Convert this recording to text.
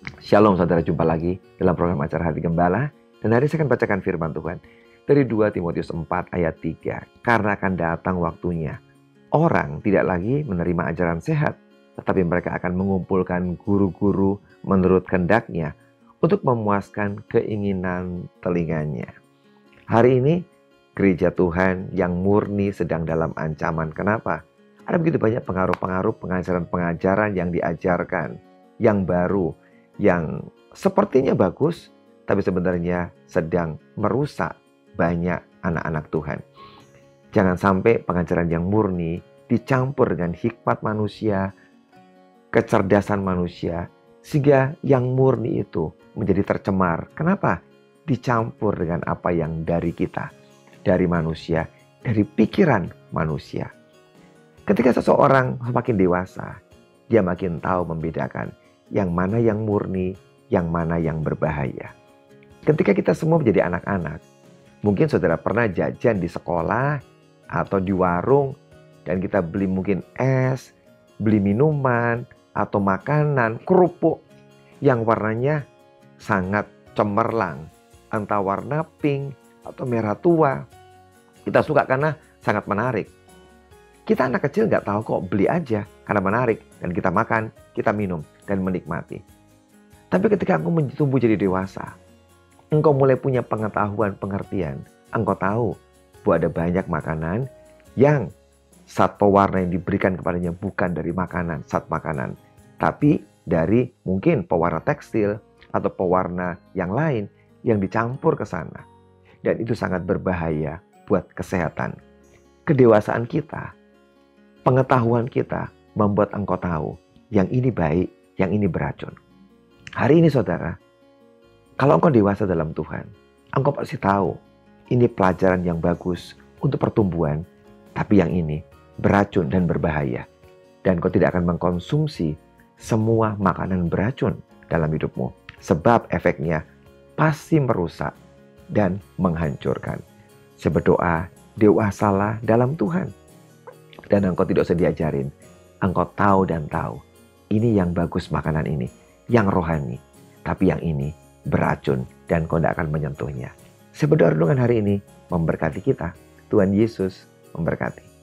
Shalom saudara, jumpa lagi dalam program acara Hati Gembala. Dan hari saya akan bacakan firman Tuhan dari 2 Timotius 4 ayat 3. Karena akan datang waktunya, orang tidak lagi menerima ajaran sehat, tetapi mereka akan mengumpulkan guru-guru menurut kehendaknya untuk memuaskan keinginan telinganya. Hari ini, gereja Tuhan yang murni sedang dalam ancaman. Kenapa? Ada begitu banyak pengaruh-pengaruh pengajaran-pengajaran yang diajarkan, yang baru, yang sepertinya bagus, tapi sebenarnya sedang merusak banyak anak-anak Tuhan. Jangan sampai pengajaran yang murni dicampur dengan hikmat manusia, kecerdasan manusia, sehingga yang murni itu menjadi tercemar. Kenapa? Dicampur dengan apa yang dari kita, dari manusia, dari pikiran manusia. Ketika seseorang semakin dewasa, dia makin tahu membedakan yang mana yang murni, yang mana yang berbahaya. Ketika kita semua menjadi anak-anak, mungkin saudara pernah jajan di sekolah atau di warung, dan kita beli mungkin es, beli minuman, atau makanan, kerupuk yang warnanya sangat cemerlang, entah warna pink atau merah tua. Kita suka karena sangat menarik. Kita anak kecil nggak tahu kok, beli aja karena menarik, dan kita makan, kita minum, dan menikmati. Tapi ketika engkau tumbuh jadi dewasa, engkau mulai punya pengetahuan, pengertian. Engkau tahu bahwa ada banyak makanan yang zat pewarna yang diberikan kepadanya bukan dari makanan, zat makanan, tapi dari mungkin pewarna tekstil atau pewarna yang lain yang dicampur ke sana. Dan itu sangat berbahaya buat kesehatan. Kedewasaan kita, pengetahuan kita membuat engkau tahu yang ini baik, yang ini beracun. Hari ini saudara, kalau engkau dewasa dalam Tuhan, engkau pasti tahu ini pelajaran yang bagus untuk pertumbuhan, tapi yang ini beracun dan berbahaya. Dan engkau tidak akan mengkonsumsi semua makanan beracun dalam hidupmu, sebab efeknya pasti merusak dan menghancurkan. Saya berdoa, dewasalah dalam Tuhan. Dan engkau tidak usah diajarin. Engkau tahu dan tahu. Ini yang bagus makanan ini. Yang rohani. Tapi yang ini beracun. Dan kau tidak akan menyentuhnya. Saya berdoa renungan hari ini memberkati kita. Tuhan Yesus memberkati.